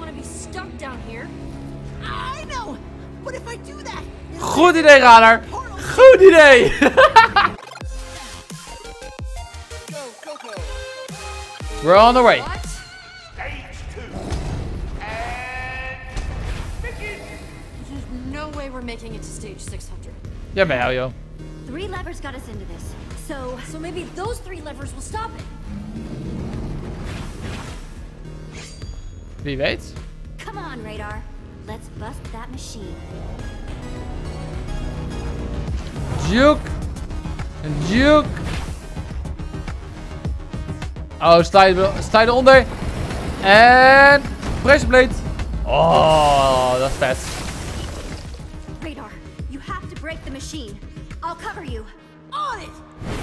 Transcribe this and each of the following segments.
Goed idee, Radar. Goed idee. We're on the way. There's no way we're making it to stage 600. Jawel, joh. 3 levers got us into this. So maybe those 3 levers will stop it. Wie weet. come on, Radar. Let's bust that machine. Juke. Juke. Oh, sta je eronder. En... Pressure plate. Oh, dat is vet. Radar, you have to break the machine. I'll cover you. On it!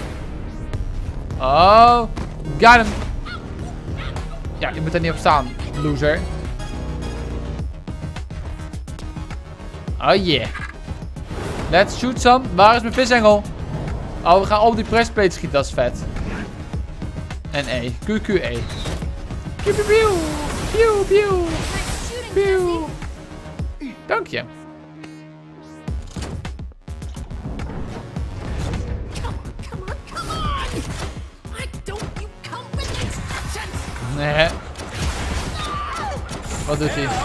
Oh, got him. Ja, je moet er niet op staan, loser. Oh yeah. Let's shoot some. Waar is mijn visengel? Oh, we gaan op die pressplate schieten, dat is vet. En E. QQE. Pew pew pew. Pew pew. Pew. Dank je. Nee. Wat doet hij?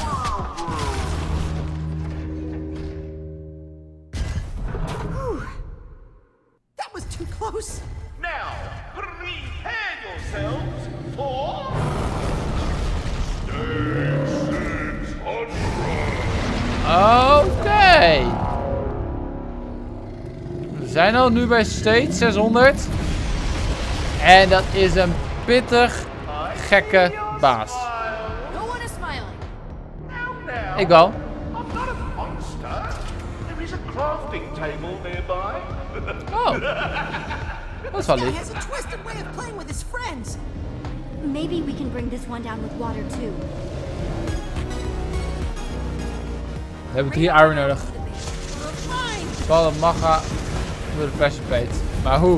That was too close. Now, prepare yourselves for stage 600. Oké. We zijn al nu bij stage 600. En dat is een pittig gekke baas. No one is smiling. Now, Ik wel. I'm not a monster. There is a crafting table nearby. Oh. Dat is wel Guy lief. has a twisted way of playing with his friends. Maybe we can bring this one down with water too. We hebben 3 iron nodig. Ballen magga door de pressure plate. Maar hoe?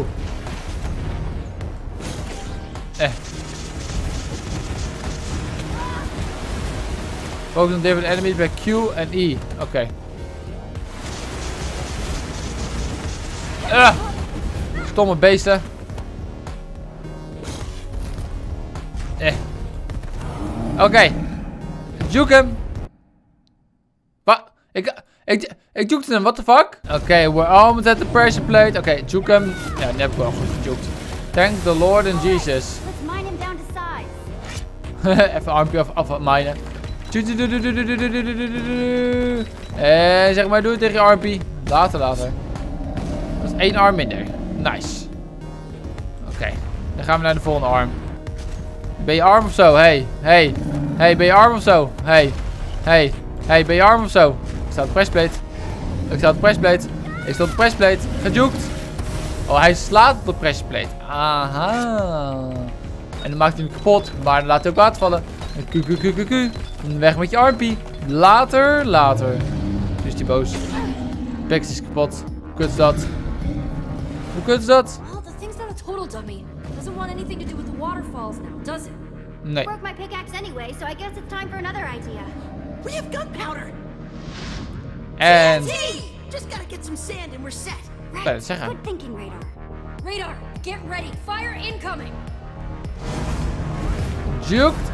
Focus on different enemies bij Q en I. Oké. Stomme beesten. Oké. Juke hem. Wat? Ik jukte hem, what the fuck? Oké, we're almost at the pressure plate. Oké, juke hem. Ja, die heb ik wel goed gejuked. Thank the Lord and Jesus. Let's mine him down to size. Even armpje af minen. En zeg maar, doe het tegen je armpje. Later. Dat is 1 arm minder. Nice. Oké, dan gaan we naar de volgende arm. Ben je arm of zo? Hey, ben je arm of zo? Hey, ben je arm of zo? Ik sta op de pressplate. Ik sta op de pressplate. Gejukt. Oh, hij slaat op de pressplate. Aha. En dan maakt hij hem kapot. Maar dan laat hij ook water vallen. QQQQQ. Weg met je armpie. Later. Nu is hij boos. Pex is kapot. Hoe kut is dat? Well, the thing's not a total dummy. Doesn't want anything to do with the waterfalls now, does it? Nee. Broke my pickaxe anyway, so I guess it's time for another idea. We have gunpowder. En... Hey, just gotta get some sand and we're set. Right. dat zeggen. Good thinking, Radar. Radar, get ready. Fire incoming. Juked.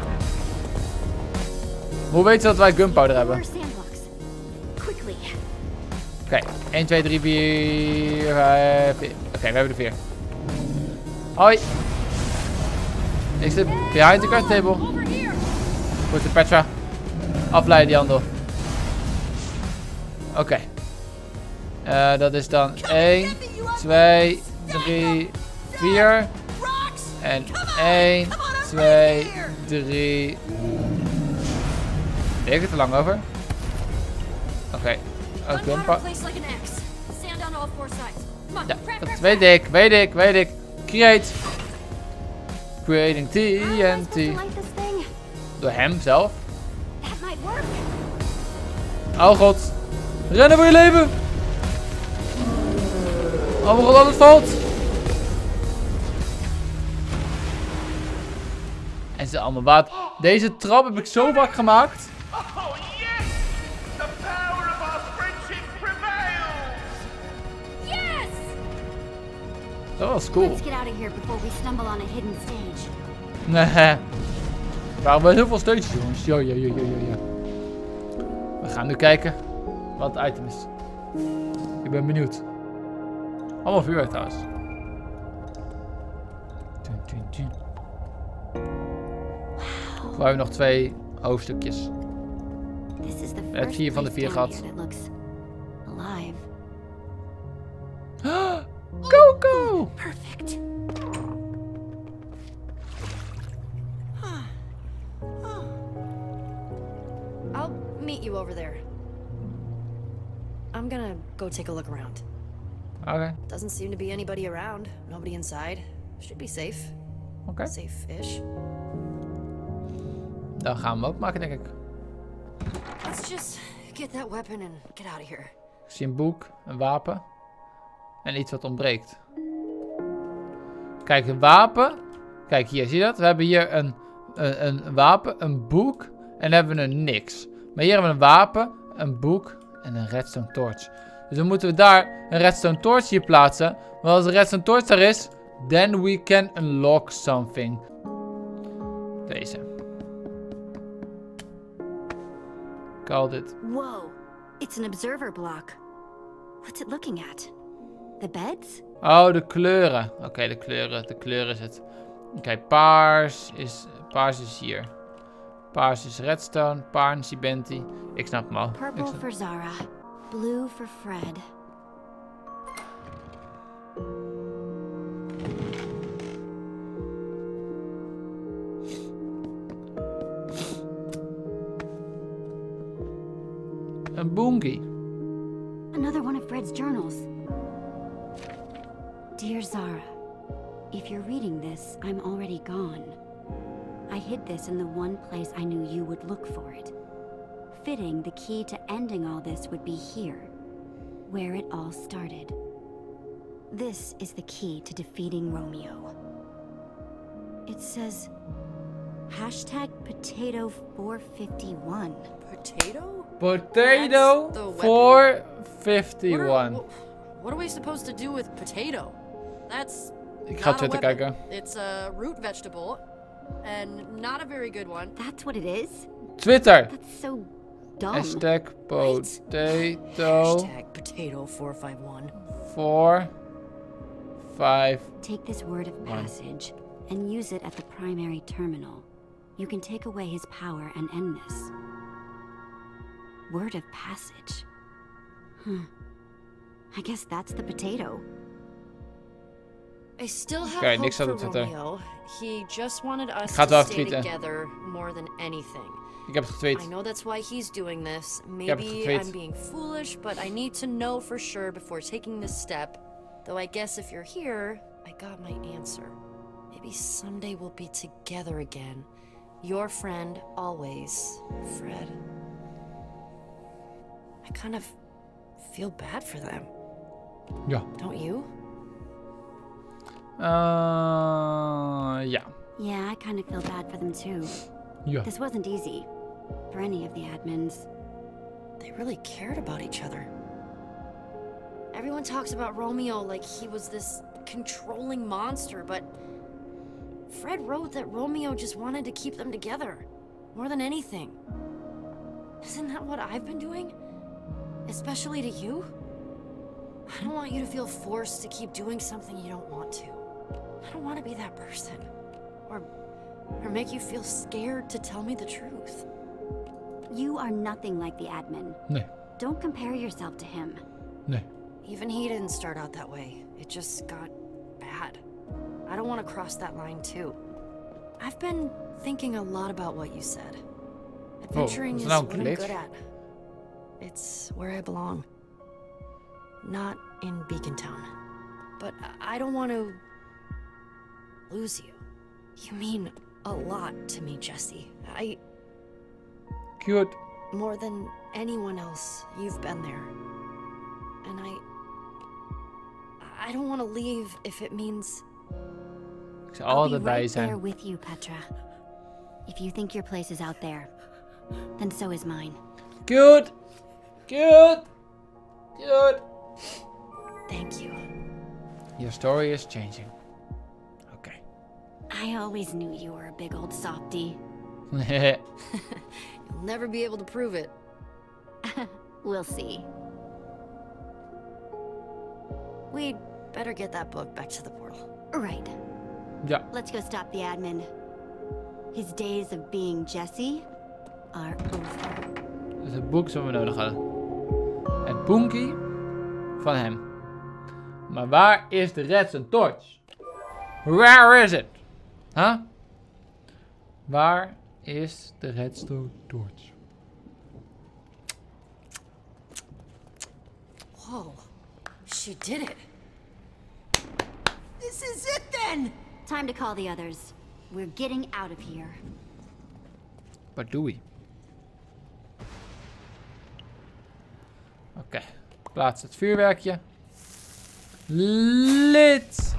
Hoe weet je dat wij gunpowder hebben? More sandblocks. Quickly. Oké, 1, 2, 3, 4, 5... Oké, we hebben er 4. Hoi. Ik zit behind the card table. Over here. Goed, de Petra. Afleiden die handel. Oké. Dat is dan 1, 2, 3, 4. En 1, 2, 3... Deed ik het er lang over? Oké. Gunpowder placed like an X. Sand on all 4 sides. Come on, Ja, prep. dat weet ik. Create. Creating How am I supposed to TNT. light this thing? Door hem zelf. That might work. Oh god. Rennen voor je leven. Oh mijn god, alles valt. En ze allemaal water. Deze trap heb ik zo vaak gemaakt. Oh yes! The power of our friendship prevails! Yes! Dat was cool. Let's get out of here before we stumble on a hidden stage. Nee. Er waren wel heel veel steutjes, jongens. Ja. We gaan nu kijken wat het item is. Ik ben benieuwd. Allemaal vuurwerk trouwens. We hebben nog 2 hoofdstukjes. This is the Het first 4 van de place 4 down gehad. here that looks alive. Coco! Perfect. I'll meet you over there. I'm gonna go take a look around. Oké. Doesn't seem to be anybody around. Nobody inside. Should be safe. Oké. Safe-ish. Dan gaan we opmaken, denk ik. Let's just get that weapon and get out of here. Ik zie een boek, een wapen. En iets wat ontbreekt. Kijk, een wapen. Kijk hier, zie je dat? We hebben hier een wapen, een boek. En dan hebben we een niks. Maar hier hebben we een wapen, een boek en een redstone torch. Dus dan moeten we daar een redstone torch hier plaatsen. Want als de redstone torch daar is, then we can unlock something. Deze. Call dit. Whoa, it's an observer block. What's it looking at? The beds? Oh, de kleuren. Oké, de kleuren. De kleur is het. Oké, paars is hier. Paars is redstone. Paars Benti. Ik snap hem al. Purple for Zara, blue for Fred. Een boongie. Another one of Fred's journals. Dear Zara, if you're reading this, I'm already gone. I hid this in the one place I knew you would look for it. Fitting, the key to ending all this would be here, where it all started. This is the key to defeating Romeo. It says, #potato451. Potato? Potato That's the weapon? 451. What are we supposed to do with potato? That's Ik ga not a Twitter weapon. kijken. It's a root vegetable, and not a very good one. That's what it is? Twitter. That's so dumb. Hashtag potato Hashtag potato451. 451. Take this word of passage and use it at the primary terminal. You can take away his power and end this. Word of passage. I guess that's the potato. I still have Oké, hope niks aan for het Twitter. Romeo. He just wanted us ga het to wel stay tweeten. together more than anything. Ik heb het getweet. I know that's why he's doing this. heb het Maybe getweet. I'm being foolish, but I need to know for sure before taking this step. Though I guess if you're here, I got my answer. Maybe someday we'll be together again. Your friend, always, Fred. I kind of feel bad for them. Ja. Don't you? Ja. Yeah, I kind of feel bad for them too. Ja. This wasn't easy for any of the admins. They really cared about each other. Everyone talks about Romeo like he was this controlling monster, but Fred wrote that Romeo just wanted to keep them together, more than anything. Isn't that what I've been doing? Especially to you? I don't want you to feel forced to keep doing something you don't want to. I don't want to be that person. Or make you feel scared to tell me the truth. You are nothing like the admin. Nee. Don't compare yourself to him. Nee. Even he didn't start out that way. It just got bad. I don't want to cross that line too. I've been thinking a lot about what you said. Adventuring is is het nou what een I'm glitch? good at. It's where I belong. Not in Beacon Town. But I don't want to lose you. You mean a lot to me, Jesse. Cute. More than anyone else, you've been there. And I don't want to leave if it means Ik zal I'll be altijd bij je right there zijn. with you, Petra. If you think your place is out there, then so is mine. Good. Good. Good. Thank you. Your story is changing. Okay. I always knew you were a big old softie. You'll never be able to prove it. We'll see. We'd better get that book back to the portal. Right. Ja. Let's go stop the admin. His days of being Jesse are over. Dat is het boek dat we nodig hadden. Het boenkie van hem. Maar waar is de redstone torch? Where is it? Huh? Waar is de redstone torch? Whoa. She did it. This is it then! Time to call the others. We're getting out of here. Wat doe je? Oké. Plaats het vuurwerkje. Lit!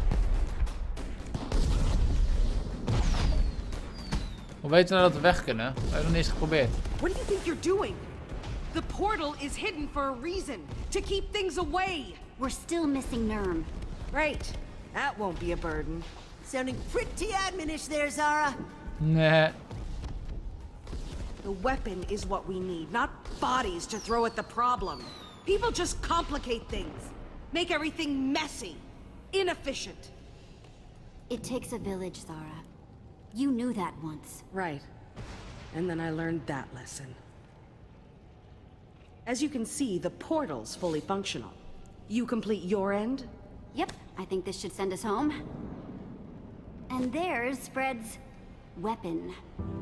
Hoe weten we nou dat we weg kunnen? We hebben nog niet eens geprobeerd. What do you think you're doing? The portal is hidden for a reason. To keep things away. We're still missing Nurm. Right. That won't be a burden. Sounding pretty adminish there, Zara. Nee. The weapon is what we need, not bodies to throw at the problem. People just complicate things. Make everything messy. Inefficient. It takes a village, Zara. You knew that once. Right. And then I learned that lesson. As you can see, the portal's fully functional. You complete your end? Yep, I think this should send us home. And there's Fred's weapon.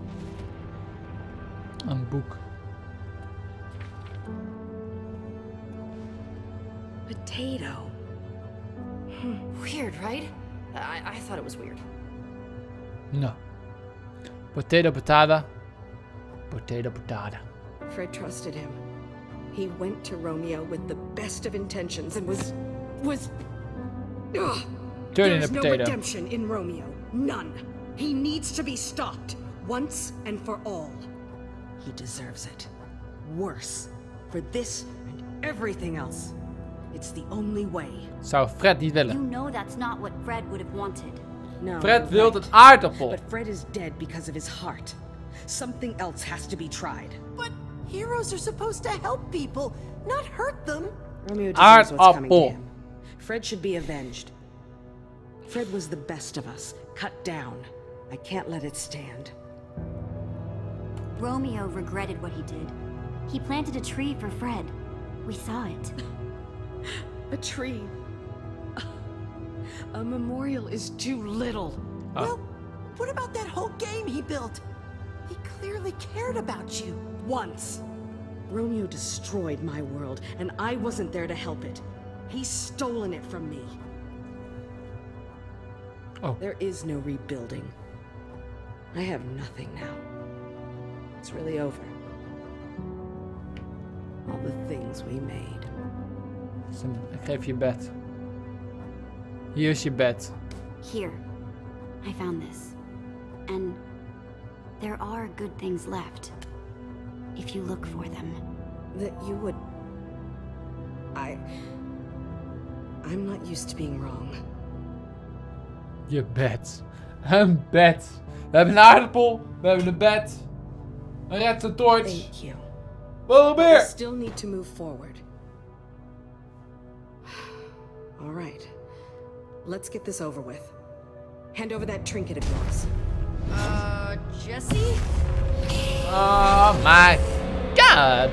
Een boek. Potato. Weird, right? I thought it was weird. No. Potato patata. Potato patata. Fred trusted him. He went to Romeo with the best of intentions and was... Ugh. Turn in a There's no potato. redemption in Romeo. None. He needs to be stopped. Once and for all. He deserves it. Worse. For this and everything else. It's the only way. Zou Fred niet You willen. know that's not what Fred would have wanted. No. Fred wil right. een aardappel. But Fred is dead because of his heart. Something else has to be tried. But heroes are supposed to help people, not hurt them. Romeo deserves what's coming to Aardappel. him. Fred should be avenged. Fred was the best of us, cut down. I can't let it stand. Romeo regretted what he did. He planted a tree for Fred. We saw it. A tree. A memorial is too little. Oh. Well, what about that whole game he built? He clearly cared about you. Once. Romeo destroyed my world, and I wasn't there to help it. He's stolen it from me. Oh. There is no rebuilding. I have nothing now. It's really over. All the things we made. Ik geef je bed. Hier is je bed. Here. I found this. And there are good things left. If you look for them. That you would... I'm not used to being wrong. Je bed. Een bed. We hebben een aardappel. We hebben een bed. Een redstone torch. Thank you. Wat We meer? still need to move forward. All right. Let's get this over with. Hand over that trinket of yours. Jesse? Oh my god.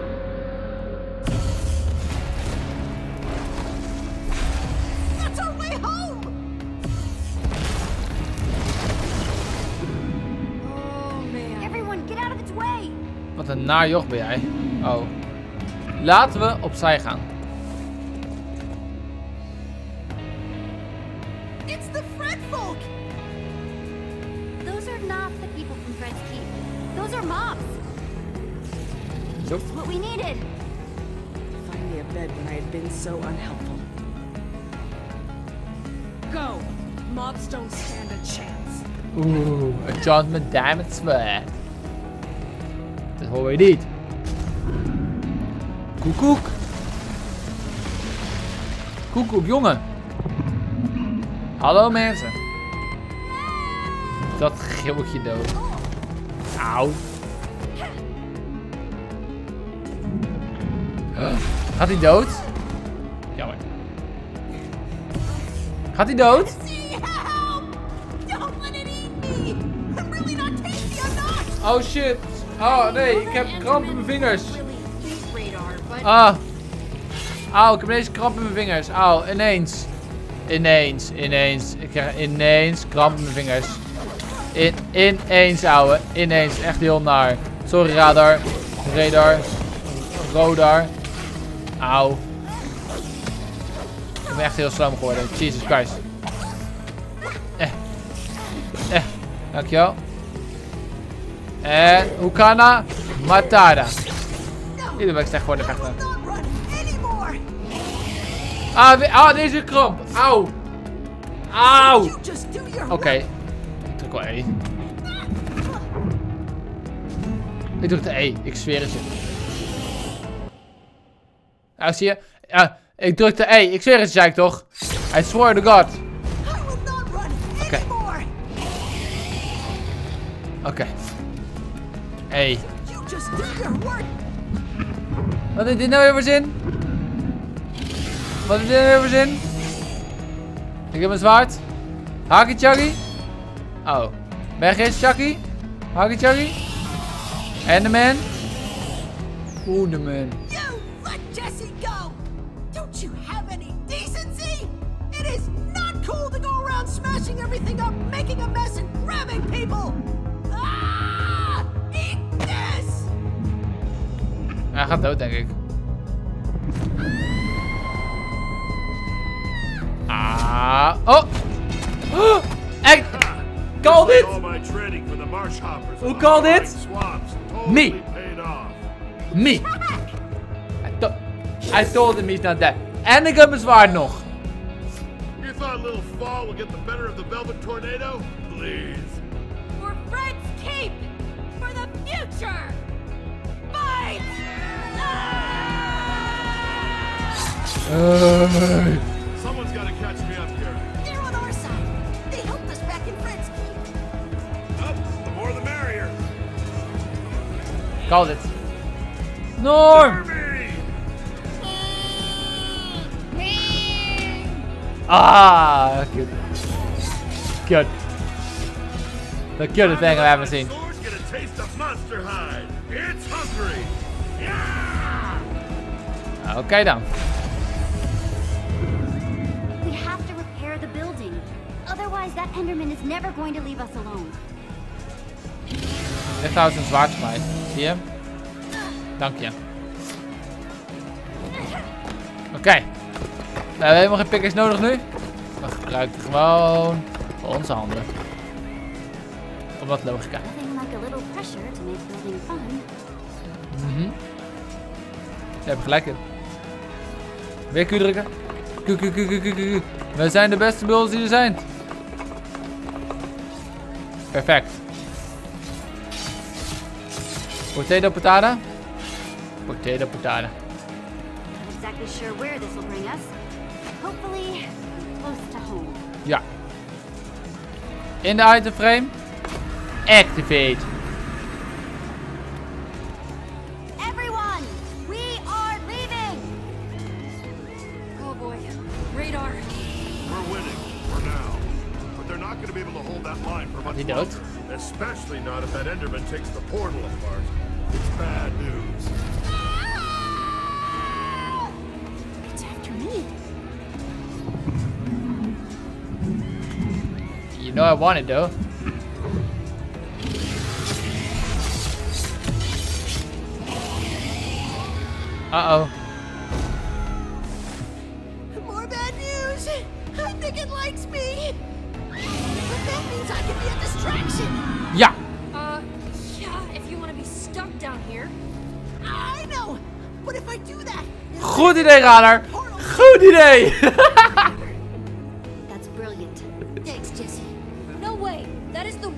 That's our way home! Oh, man. Everyone, get out of its way! Wat een naar joch ben jij. Oh. Laten we opzij gaan. It's the Fred folk! Those are not the people from Fred's Keep. Those are mobs. Zo. What we needed. Find me a bed when I had been so unhelpful. Go! Mobs don't stand a chance. Oeh, enchantment diamond sword. Dat hoor je niet. Koekoek. Koekoek, jongen. Hallo mensen. Dat giltje dood. Auw. Gaat hij dood? Jammer. Gaat hij dood? Oh shit. Oh nee, ik heb kramp in mijn vingers. Ah. Auw, ik heb ineens kramp in mijn vingers. Auw, ineens. Ineens. Ik krijg ineens kramp in mijn vingers. Ineens, ouwe. Ineens. Echt heel naar. Sorry, radar. Rodar. Auw. Ik ben echt heel slam geworden. Jesus Christ. Dankjewel. En Hukana Matata. Ieder ben ik slecht geworden, vechten. Deze kramp. Auw. Auw. Oké. Ik druk wel E. Ik druk de E. Ik zweer het je. Nou, zie je? Ja, ik druk de E. Ik zweer het je, zei ik toch? I swear to God. Oké. Oké. E. Wat heeft dit nou weer voor zin? Wat is dit weer voor zin? Ik heb een zwaard. Haki Chuggy. Oh. Ben je geen Chucky? Haki Chuggy. En de man. Oeh, de man. You let Jesse go! Don't you have any decency? It is not cool to go around smashing everything up, making a mess and grabbing people! Ah! Eat this! Hij gaat dood, denk ik. Ah. Oh! Echt! Call dit! Hoe call dit? Me! Me! I told him he's not dead. En ik heb mijn zwaard nog. You thought a little fall will get the better of the Velvet Tornado? Please. For Fred's keep! For the future! Fight! Someone's got to catch me up here. They're on our side. They helped us back in Fred's Keep. Oh, the more the merrier. Call dit. Norm! Ah, good. Good. The cutest thing I've ever seen. Swords get a taste of monster hide. It's hungry. Oké dan. We have to repair the building. Otherwise, that Enderman is never going to leave us alone. Dit trouwens een zwaard voor mij. Zie je hem? Dank je. Oké. We hebben helemaal geen pikkers nodig nu. We gebruiken gewoon onze handen. Op wat logica. Nothing like a little pressure to make building fun. Je hebt gelijk in. Weer Q drukken. Q. We zijn de beste builders die er zijn. Perfect. Potato patata. Potato patata. Not exactly sure where this will bring us. Hopefully, close to home. Ja. In de item frame. Activate. Everyone, we are leaving. Oh boy. Radar. We're winning for now, but they're not going to be able to hold that line for much He does. longer. Especially not if that Enderman takes the portal apart. It's bad news. It's after me. You know I want it though. Uh-oh. More bad news! I think it likes me! But that means I can be a distraction! Ja. Yeah, if you want to be stuck down here. I know! But if I do that... Goed idee, Radar. Goed idee. That's brilliant. Thanks, Jesse. No way. That is the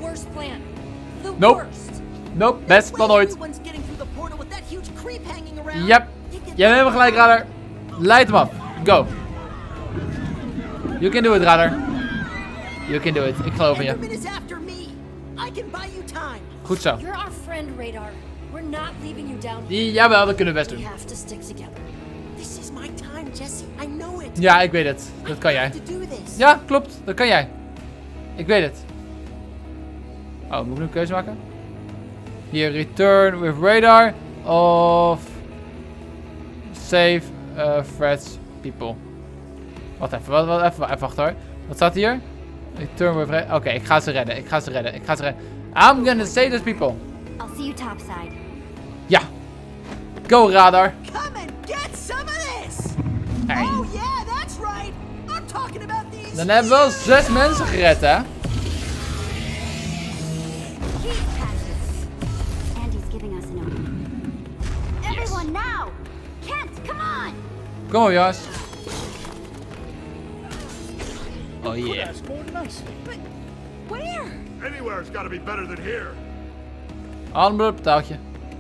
Nope. Nope, best plan ooit. Yep. Jij hebt helemaal gelijk, Radar. Leid hem af. Go. You can do it, Radar. You can do it. Ik geloof in je. Goed zo. You're our friend, Radar. We're not leaving you down. Jawel, dat kunnen we best We doen. have to stick together. This is my time, Jesse. I know it. Ja, ik weet het. Dat kan jij. To do this. Ja, klopt. Dat kan jij. Ik weet het. Oh, moet ik nu een keuze maken? Hier, return with radar. Of save Fred's people. Wacht even, even wachten hoor. Wat staat hier? Return with radar. Oké, ik ga ze redden. Ik ga ze redden. I'm gonna save those people. I'll see you topside. Ja. Go, Radar. Come and get some of this. Hey. Oh yeah, that's right. I'm talking about these. Dan hebben we wel 6 mensen gered, hè? Keep patches. Andy's giving us an opening. Everyone now! Kent, come on! Kom op, jongens. Oh yeah. But where? Anywhere's gotta be better than here. Allemaal op het touwtje.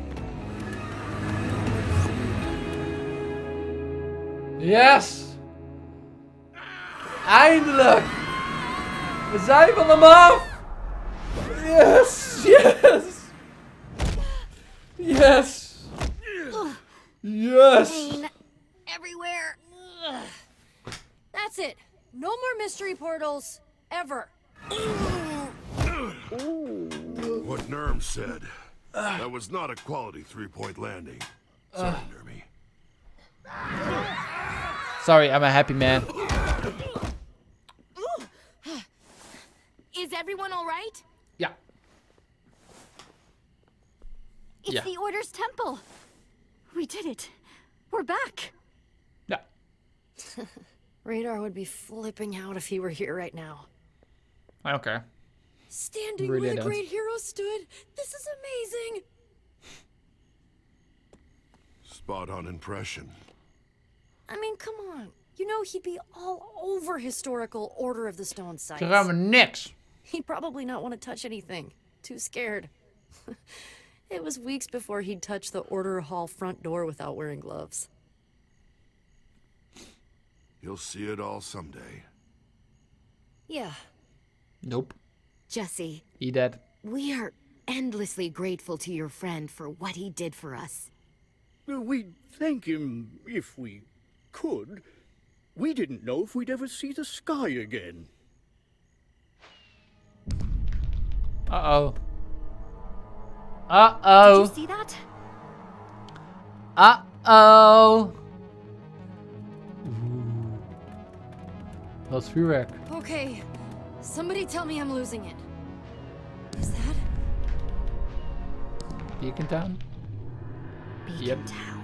Yes! Eindelijk! We zijn van hem af! Yes! Yes! Yes! Yes! Pain everywhere. Ugh. That's it. No more mystery portals. Ever. What Nerm said. That was not a quality 3-point landing. Sorry, Nermy. Sorry, I'm a happy man. Is everyone alright? Ja. It's Yeah. the Order's temple. We did it. We're back. Ja. Radar would be flipping out if he were here right now. I don't care. Standing Really where the don't. great hero stood. This is amazing. Spot on impression. I mean, come on. You know he'd be all over historical Order of the Stone sites. Ze gaan me niks. He'd probably not want to touch anything. Too scared. It was weeks before he'd touch the Order Hall front door without wearing gloves. You'll see it all someday. Yeah. Nope. Jesse, He dead. we are endlessly grateful to your friend for what he did for us. We'd thank him if we could. We didn't know if we'd ever see the sky again. Uh-oh. Did Uh-oh. you see that? Uh-oh. Dat is vuurwerk. Okay. Somebody tell me I'm losing it. Is that? Beacon Town? Yep. Town.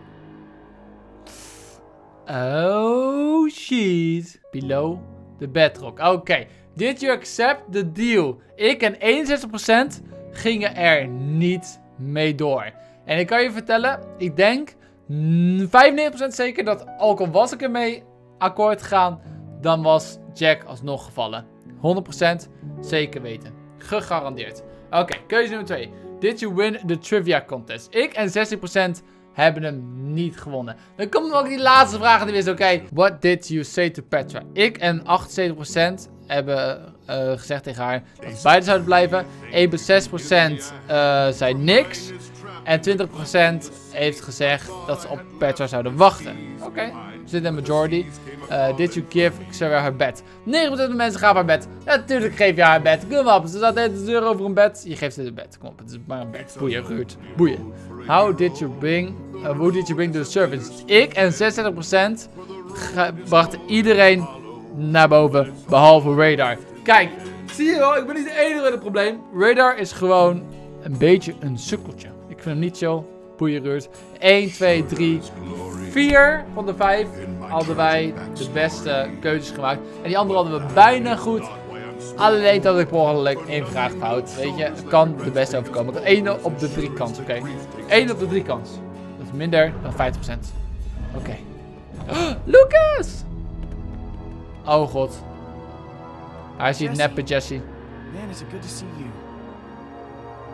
Oh shit. Below the bedrock. Oké. Did you accept the deal? Ik en 61% gingen er niet mee door. En ik kan je vertellen, ik denk 95% zeker dat ook al was ik ermee akkoord gegaan, dan was Jack alsnog gevallen. 100% zeker weten. Gegarandeerd. Oké, keuze nummer 2. Did you win the trivia contest? Ik en 60% hebben hem niet gewonnen. Dan komen ook die laatste vraag aan de wist. Oké, what did you say to Petra? Ik en 78% hebben gezegd tegen haar dat ze beide zouden blijven. 61% zei niks. En 20% heeft gezegd dat ze op Petra zouden wachten. Oké, we zitten in majority. Did you give Xavier haar bed? 9% van de mensen gaan haar bed. Ja, natuurlijk geef je haar bed. Kom op, ze staat de deur over een bed. Je geeft ze een bed. Kom op, het is maar een bed. Boeien, Ruud. Boeien. Who did you bring to the service? Ik en 66% brachten iedereen naar boven, behalve Radar. Kijk, zie je wel, ik ben niet de enige met het probleem. Radar is gewoon een beetje een sukkeltje. Ik vind hem niet chill. Boeien, Ruud. 1, 2, 3, 4 van de 5 hadden wij de beste keuzes gemaakt. En die andere hadden we bijna goed. Alleen dat ik per ongeluk 1 vraag fout. Weet je, het kan de beste overkomen. 1 op de 3 kans, oké. 1 op de 3 kans. Dat is minder dan 50%. Oké. Lucas! Oh god. Hij ziet neppe Jesse. Man, is it good to see you.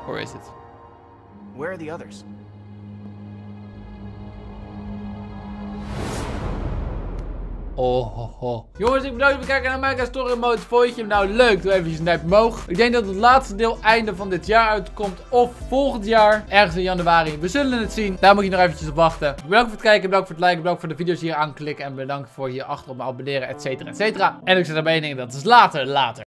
Or is it? Where are the others? Oh. Jongens, ik bedankt voor het kijken naar Minecraft Story Mode. Vond je hem nou leuk? Doe even een duimpje omhoog. Ik denk dat het laatste deel einde van dit jaar uitkomt. Of volgend jaar. Ergens in januari. We zullen het zien. Daar moet je nog eventjes op wachten. Bedankt voor het kijken. Bedankt voor het liken. Bedankt voor de video's hier aanklikken. En bedankt voor hier achter op me abonneren. Etcetera. En ik zet erbij één ding. Dat is later.